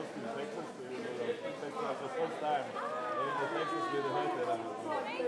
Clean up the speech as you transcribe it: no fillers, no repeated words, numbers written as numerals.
Austin, Texas. Texas was the first time. And the Texas really hurt that.